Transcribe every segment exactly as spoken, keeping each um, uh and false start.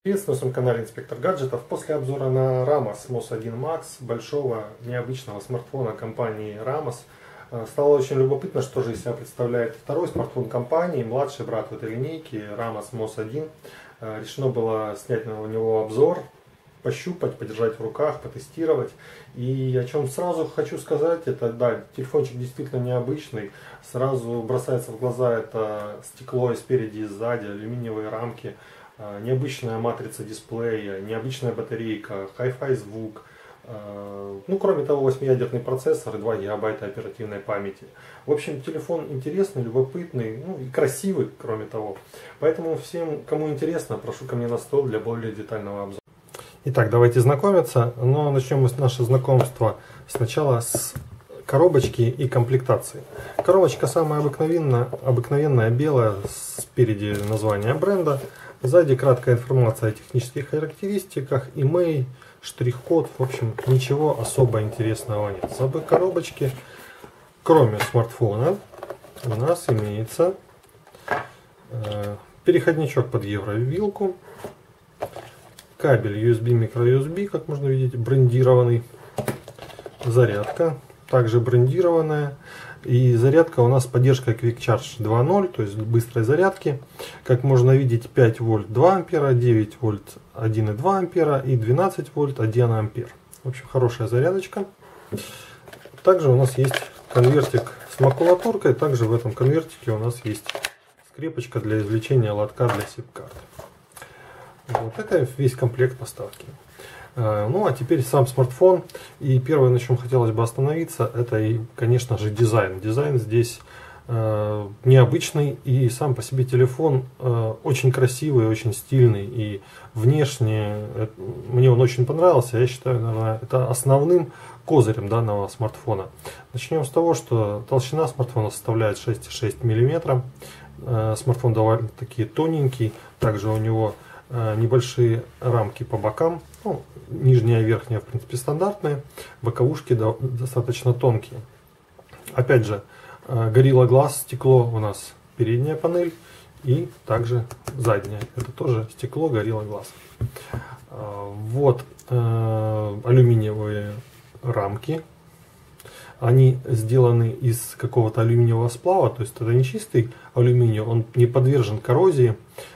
Приветствую на своем канале Инспектор Гаджетов. После обзора на рамос мос один макс, большого необычного смартфона компании рамос, стало очень любопытно, что же из себя представляет второй смартфон компании, младший брат в этой линейке, рамос мос один. Решено было снять на него обзор, пощупать, подержать в руках, потестировать. И о чем сразу хочу сказать, это да, телефончик действительно необычный. Сразу бросается в глаза это стекло и спереди, и сзади, алюминиевые рамки. Необычная матрица дисплея, необычная батарейка, хай-фай звук. Ну, кроме того, восьмиядерный процессор и два гигабайта оперативной памяти. В общем, телефон интересный, любопытный, ну и красивый, кроме того. Поэтому всем, кому интересно, прошу ко мне на стол для более детального обзора. Итак, давайте знакомиться. Но начнем мы наше знакомство сначала с коробочки и комплектации. Коробочка самая обыкновенная, обыкновенная белая, спереди название бренда. Сзади краткая информация о технических характеристиках, имей, штрих-код. В общем, ничего особо интересного нет. В самой коробочке, кроме смартфона, у нас имеется э, переходничок под евровилку, кабель ю эс би, микро-ю эс би, как можно видеть, брендированный, зарядка, также брендированная. И зарядка у нас с поддержкой Quick Charge два ноль, то есть быстрой зарядки. Как можно видеть, пять вольт два ампера, девять вольт один и два ампера и двенадцать вольт один ампер. В общем, хорошая зарядочка. Также у нас есть конвертик с макулатуркой. Также в этом конвертике у нас есть скрепочка для извлечения лотка для сим-карты. Вот это весь комплект поставки. Ну а теперь сам смартфон. И первое, на чем хотелось бы остановиться, это, и, конечно же, дизайн. Дизайн здесь э, необычный, и сам по себе телефон э, очень красивый, очень стильный. И внешне э, мне он очень понравился. Я считаю, наверное, это основным козырем данного смартфона. Начнем с того, что толщина смартфона составляет шесть и шесть миллиметра. Э, смартфон довольно-таки тоненький. Также у него небольшие рамки по бокам, ну, нижняя и верхняя в принципе стандартные, боковушки достаточно тонкие. Опять же, Gorilla Glass стекло у нас передняя панель и также задняя, это тоже стекло Gorilla Glass. Вот алюминиевые рамки, они сделаны из какого-то алюминиевого сплава, то есть это не чистый алюминий, он не подвержен коррозии.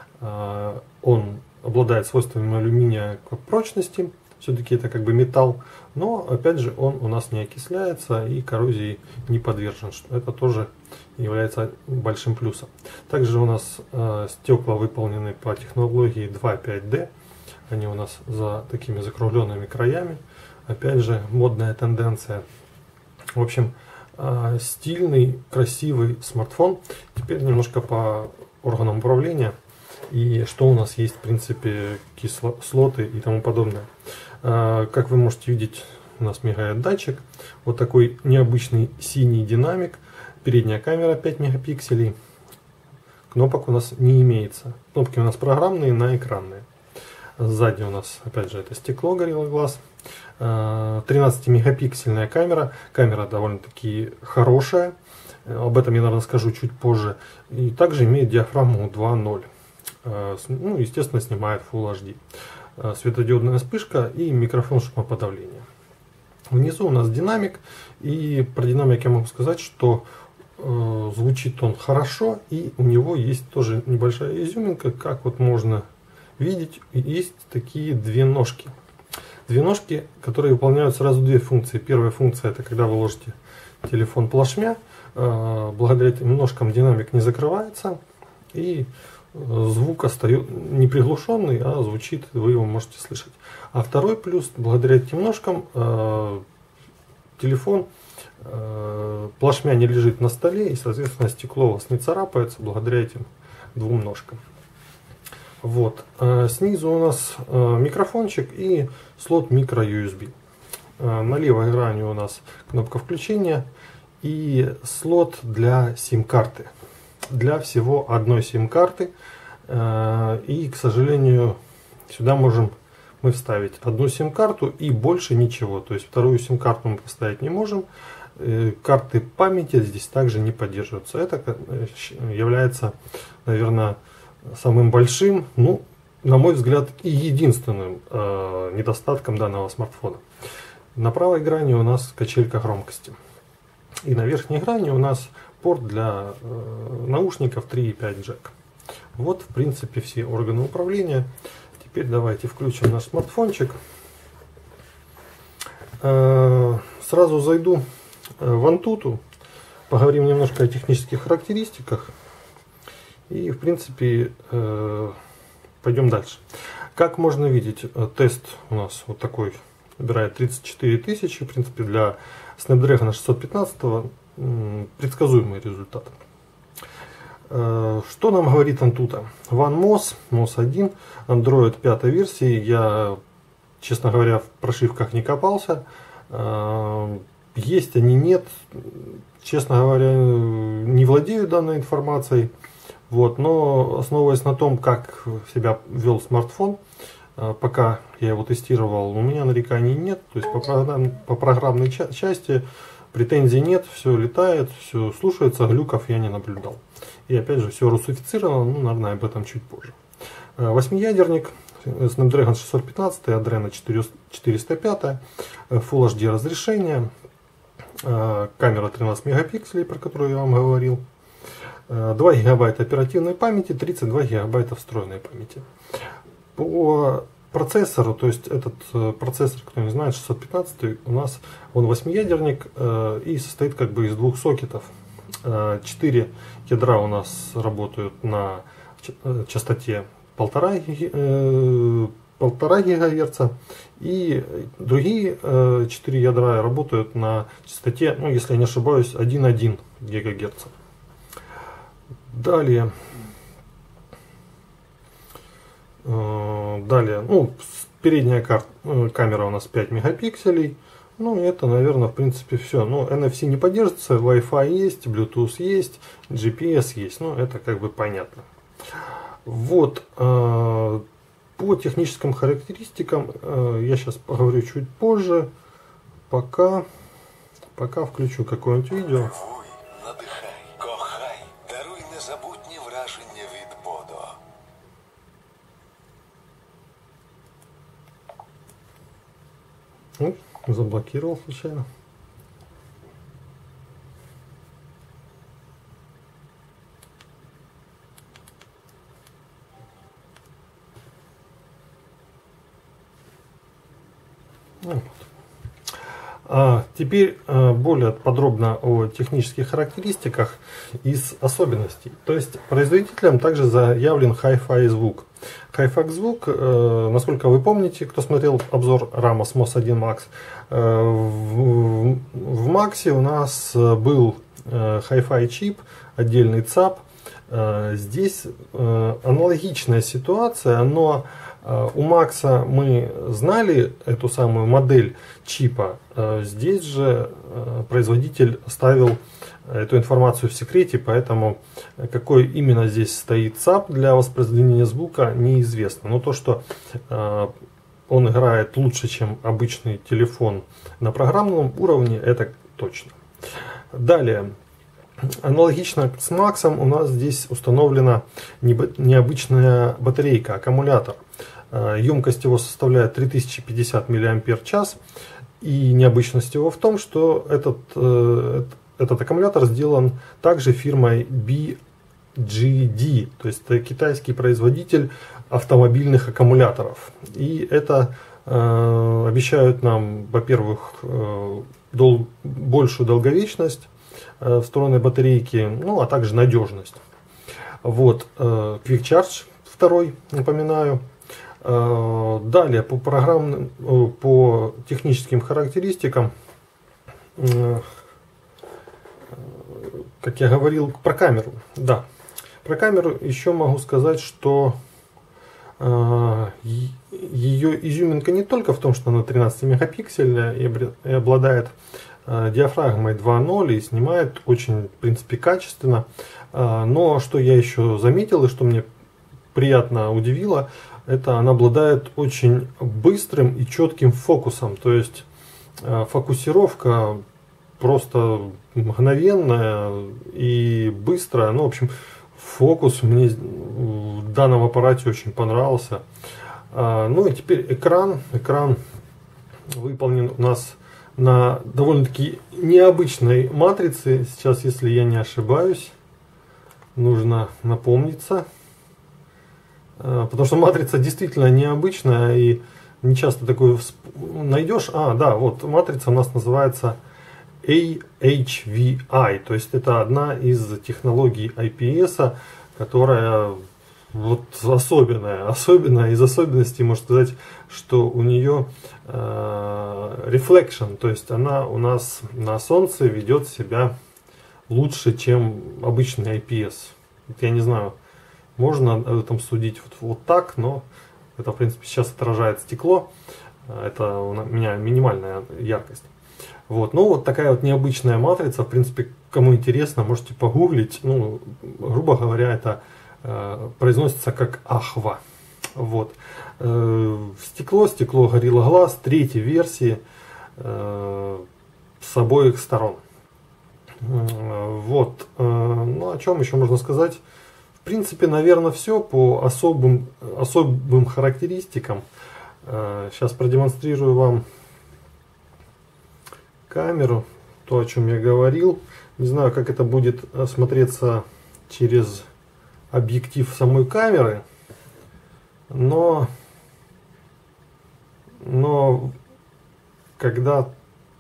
Он обладает свойствами алюминия как прочности, все-таки это как бы металл, но опять же он у нас не окисляется и коррозии не подвержен, что это тоже является большим плюсом. Также у нас э, стекла выполнены по технологии два пять дэ, они у нас за такими закругленными краями, опять же модная тенденция. В общем, э, стильный, красивый смартфон. Теперь немножко по органам управления. И что у нас есть, в принципе, какие слоты и тому подобное. Как вы можете видеть, у нас мигает датчик. Вот такой необычный синий динамик. Передняя камера пять мегапикселей. Кнопок у нас не имеется. Кнопки у нас программные, на экранные. Сзади у нас, опять же, это стекло Gorilla Glass. тринадцатимегапиксельная камера. Камера довольно-таки хорошая. Об этом я, наверное, скажу чуть позже. И также имеет диафрагму два ноль. Ну, естественно, снимает Full эйч ди. Светодиодная вспышка и микрофон шумоподавления. Внизу у нас динамик. И про динамик я могу сказать, что э, звучит он хорошо. И у него есть тоже небольшая изюминка. Как вот можно видеть, есть такие две ножки. Две ножки, которые выполняют сразу две функции. Первая функция — это когда вы ложите телефон плашмя. Э, благодаря этим ножкам динамик не закрывается. И звук остается не приглушенный, а звучит, вы его можете слышать. А второй плюс, благодаря этим ножкам э, телефон э, плашмя не лежит на столе, и, соответственно, стекло у вас не царапается благодаря этим двум ножкам. Вот. Э, снизу у нас э, микрофончик и слот микро-ю эс би. Э, на левой грани у нас кнопка включения и слот для сим-карты. Для всего одной сим-карты. И, к сожалению, сюда можем мы вставить одну сим-карту и больше ничего. То есть вторую сим-карту мы поставить не можем. Карты памяти здесь также не поддерживаются. Это является, наверное, самым большим, ну, на мой взгляд, и единственным э, недостатком данного смартфона. На правой грани у нас качелька громкости. И на верхней грани у нас порт для э, наушников три и пять джек. Вот, в принципе, все органы управления. Теперь давайте включим наш смартфончик. Э, сразу зайду в Antutu, поговорим немножко о технических характеристиках. И, в принципе, э, пойдем дальше. Как можно видеть, тест у нас вот такой, набирает тридцать четыре тысячи. В принципе, для Snapdragon шестьсот пятнадцать предсказуемый результат. Что нам говорит Antutu? OneMOS, мос один, Android пятой версии. Я, честно говоря, в прошивках не копался. Есть они, нет. Честно говоря, не владею данной информацией. Вот, но основываясь на том, как себя вел смартфон, пока я его тестировал, у меня нареканий нет. То есть по, программ, по программной ча части претензий нет, все летает, все слушается, глюков я не наблюдал. И опять же, все русифицировано, ну, наверное, об этом чуть позже. Восьмиядерник, Snapdragon шестьсот пятнадцать, Adreno четыреста пять, Full эйч ди разрешение, камера тринадцать мегапикселей, про которую я вам говорил, два гигабайта оперативной памяти, тридцать два гигабайта встроенной памяти. По процессору, то есть этот процессор, кто не знает, шестьсот пятнадцать, у нас он восьмиядерник э, и состоит как бы из двух сокетов. четыре ядра у нас работают на частоте полтора гигагерца, и другие четыре ядра работают на частоте, ну, если я не ошибаюсь, один и одна гигагерца. Далее, далее, ну, передняя кар камера у нас пять мегапикселей. Ну, это, наверное, в принципе все. Ну, эн эф си не поддерживается, Wi-Fi есть, Bluetooth есть, джи пи эс есть. Ну, это как бы понятно. Вот, э, по техническим характеристикам э, я сейчас поговорю чуть позже. Пока, пока включу какое-нибудь видео. Ну, заблокировал случайно. Вот. А теперь а, более подробно о технических характеристиках из особенностей. То есть производителем также заявлен Hi-Fi звук. Hi-Fi звук, э, насколько вы помните, кто смотрел обзор рамос мос один макс, э, в, в Максе у нас был э, Hi-Fi чип, отдельный цап. Э, здесь э, аналогичная ситуация, но у Макса мы знали эту самую модель чипа. Здесь же производитель оставил эту информацию в секрете, поэтому какой именно здесь стоит цап для воспроизведения звука, неизвестно. Но то, что он играет лучше, чем обычный телефон на программном уровне, это точно. Далее. Аналогично с Максом у нас здесь установлена необычная батарейка, аккумулятор. Емкость его составляет три тысячи пятьдесят миллиампер-час. И необычность его в том, что этот, этот аккумулятор сделан также фирмой би джи ди. То есть это китайский производитель автомобильных аккумуляторов. И это э, обещают нам, во-первых, э, дол большую долговечность э, встроенной батарейки, ну а также надежность. Вот, э, Quick Charge второй, напоминаю. Далее по программным, по техническим характеристикам, как я говорил, про камеру. Да, про камеру еще могу сказать, что ее изюминка не только в том, что она тринадцать мегапикселей и обладает диафрагмой два ноль и снимает очень, в принципе, качественно. Но что я еще заметил и что мне приятно удивило, это она обладает очень быстрым и четким фокусом. То есть э, фокусировка просто мгновенная и быстрая. Ну, в общем, фокус мне в данном аппарате очень понравился. Ну и теперь экран. Экран выполнен у нас на довольно-таки необычной матрице. Сейчас, если я не ошибаюсь, нужно напомниться. Потому что матрица действительно необычная и не часто такую найдешь. А, да, вот матрица у нас называется эй эйч ви ай. То есть это одна из технологий ай пи эс, которая вот особенная. Особенная из особенностей, можно сказать, что у нее э, reflection. То есть она у нас на солнце ведет себя лучше, чем обычный ай пи эс. Вот я не знаю, можно об этом судить вот, вот так, но это, в принципе, сейчас отражает стекло. Это у меня минимальная яркость. Вот. Ну, вот такая вот необычная матрица. В принципе, кому интересно, можете погуглить. Ну, грубо говоря, это э, произносится как Ахва. Вот. Э, стекло, стекло Gorilla Glass третьей версии э, с обоих сторон. Э, вот. Э, ну, о чем еще можно сказать? В принципе, наверное, все по особым, особым характеристикам. Сейчас продемонстрирую вам камеру, то, о чем я говорил. Не знаю, как это будет смотреться через объектив самой камеры, но, но когда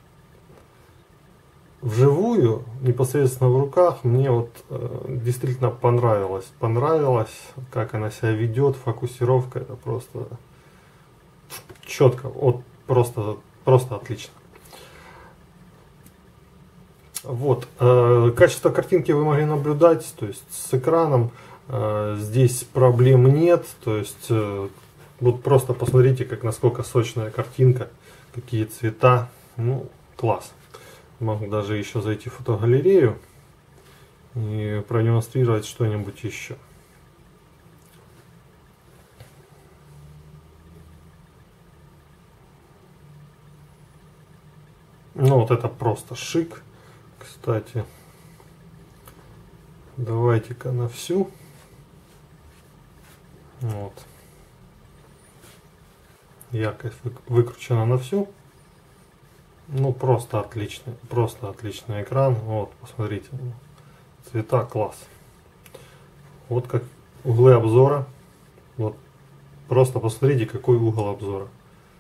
вживую, непосредственно в руках, мне вот э, действительно понравилось. Понравилось, как она себя ведет, фокусировка, это просто четко, вот просто, просто отлично. Вот, э, качество картинки вы могли наблюдать, то есть с экраном э, здесь проблем нет, то есть э, вот просто посмотрите, как насколько сочная картинка, какие цвета, ну класс. Могу даже еще зайти в фотогалерею и продемонстрировать что-нибудь еще. Ну вот это просто шик. Кстати, давайте-ка на всю. Вот. Яркость выкручена на всю. Ну, просто отличный, просто отличный экран. Вот, посмотрите, цвета класс. Вот как углы обзора. Вот, просто посмотрите, какой угол обзора.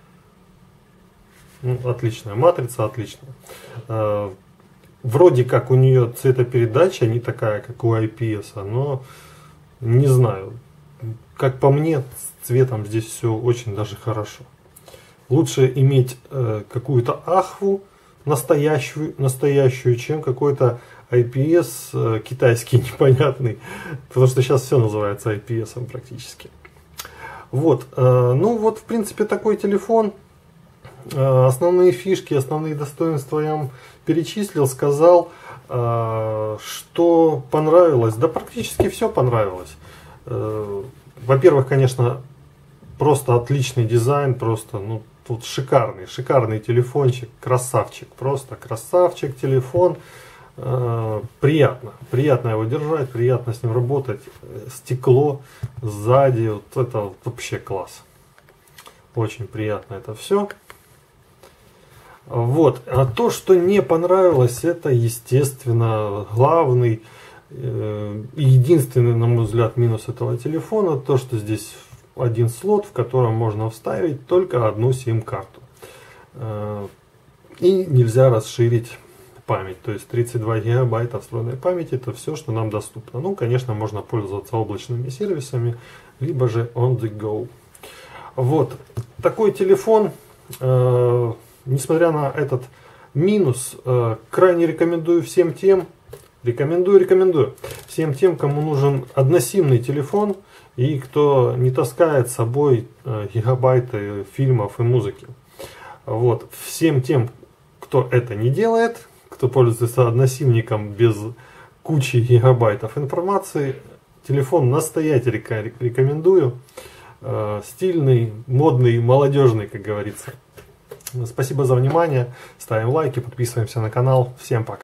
Ну, отличная матрица, отличная. Э, вроде как у нее цветопередача не такая, как у ай пи эс, но не знаю. Как по мне, с цветом здесь все очень даже хорошо. Лучше иметь э, какую-то ахву настоящую, настоящую, чем какой-то ай пи эс э, китайский непонятный. Потому что сейчас все называется ай пи эс практически. Вот, э, ну вот в принципе такой телефон. Э, основные фишки, основные достоинства я вам перечислил, сказал. Э, что понравилось? Да практически все понравилось. Э, во-первых, конечно, просто отличный дизайн, просто, ну, тут шикарный, шикарный телефончик, красавчик, просто красавчик телефон. Э, приятно, приятно его держать, приятно с ним работать. Стекло сзади, вот это вообще класс. Очень приятно это все. Вот, а то, что не понравилось, это, естественно, главный э, и единственный, на мой взгляд, минус этого телефона, то, что здесь один слот, в котором можно вставить только одну сим-карту. И нельзя расширить память. То есть тридцать два гигабайта встроенной памяти — это все, что нам доступно. Ну, конечно, можно пользоваться облачными сервисами, либо же on the go. Вот. Такой телефон, э, несмотря на этот минус, э, крайне рекомендую всем тем, рекомендую, рекомендую, всем тем, кому нужен односимный телефон, и кто не таскает с собой э, гигабайты фильмов и музыки. Вот. Всем тем, кто это не делает, кто пользуется односимником без кучи гигабайтов информации, телефон настоятельно рекомендую. Э, стильный, модный, молодежный, как говорится. Спасибо за внимание. Ставим лайки, подписываемся на канал. Всем пока.